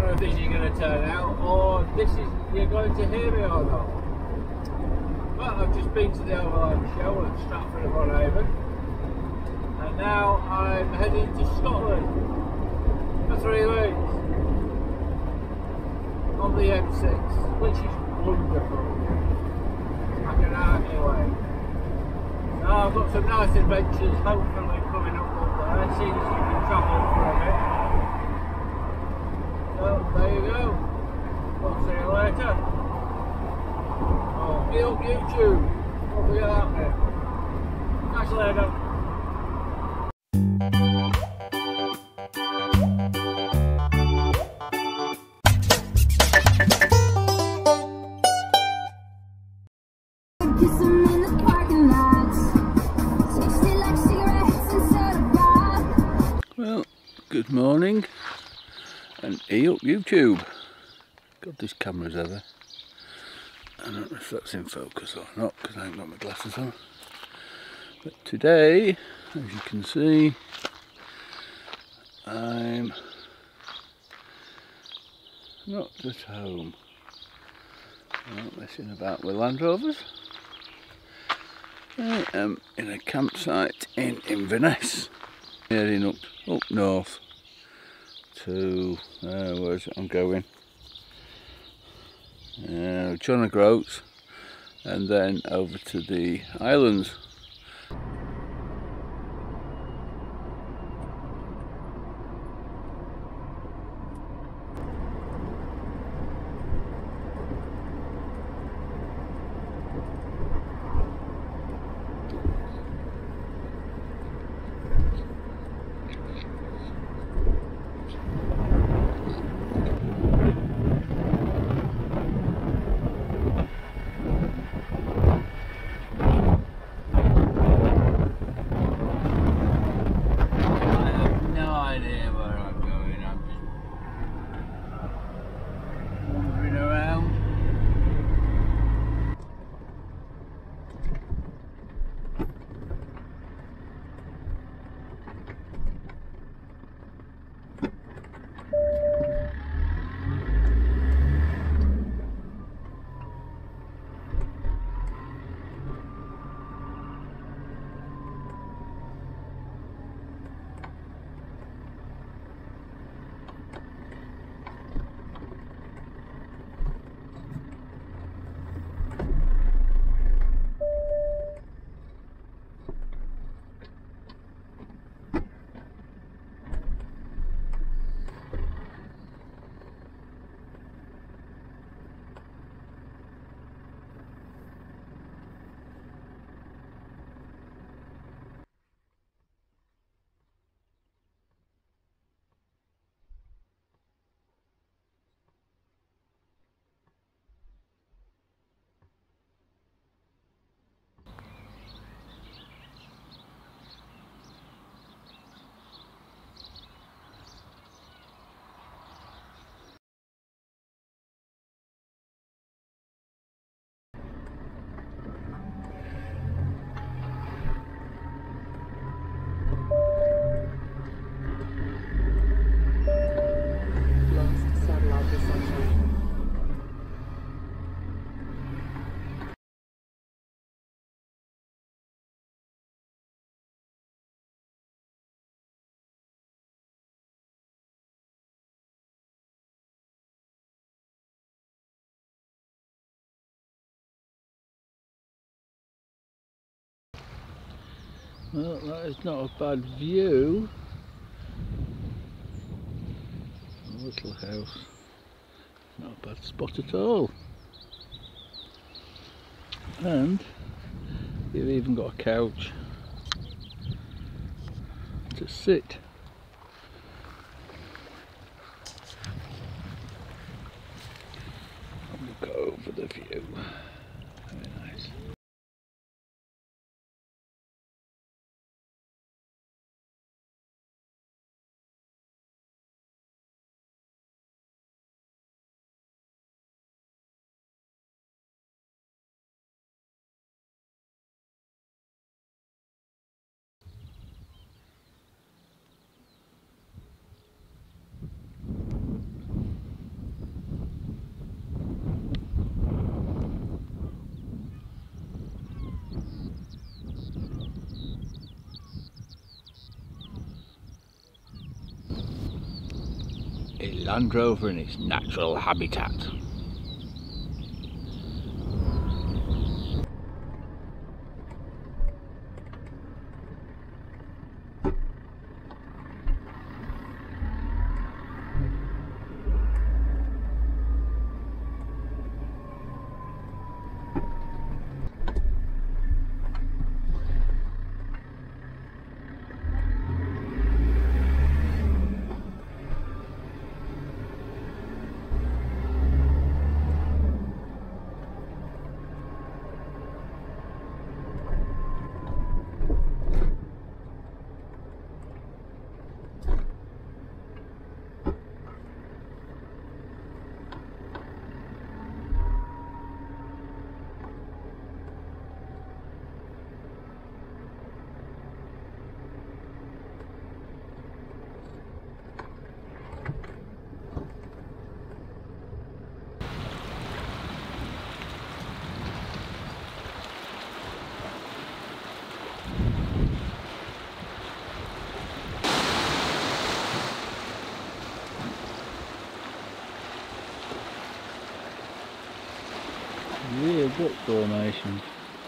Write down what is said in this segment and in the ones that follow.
know if this is going to turn out or this is you're going to hear me or not. But I've just been to the Overland show at Stratford-upon-Avon, and now I'm heading to Scotland for 3 weeks on the M6, which is wonderful. I can hardly wait. Now I've got some nice adventures hopefully coming up there, seeing as you can travel for a bit. So there you go. I'll see you later. Oh, be on YouTube. Don't forget that bit. Catch you later. Well, good morning and hey up YouTube. God, this camera's ever. I don't know if that's in focus or not because I haven't got my glasses on. But today, as you can see, I'm not at home. I'm not messing about with Land Rovers. I am in a campsite in Inverness, heading up north to where is it I'm going? John O'Groats, and then over to the islands. Well, that is not a bad view. A little house, not a bad spot at all. And you've even got a couch to sit. Look over the view. Very nice. a Land Rover in its natural habitat. Real gut formation.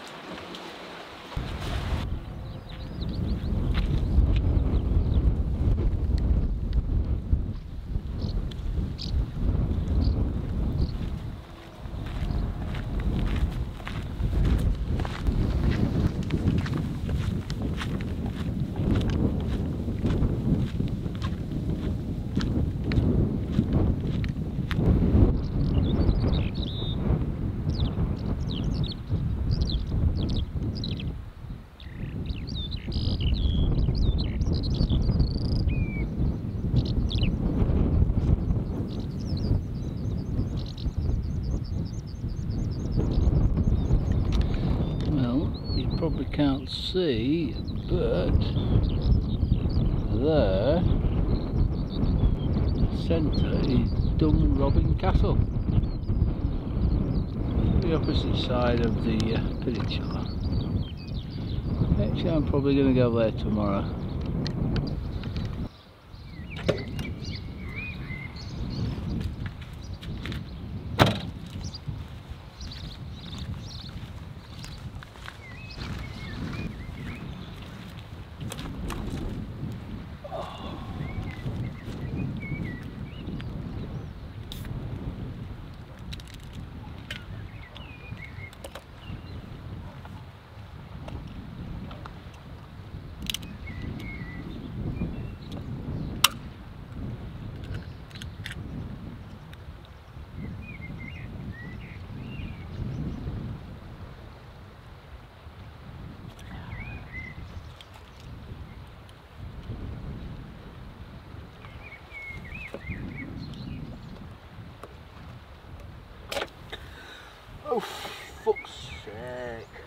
Probably can't see, but there, centre is Robin Castle, the opposite side of the peninsula. Actually, I'm probably going to go there tomorrow. Oh, fuck's sake.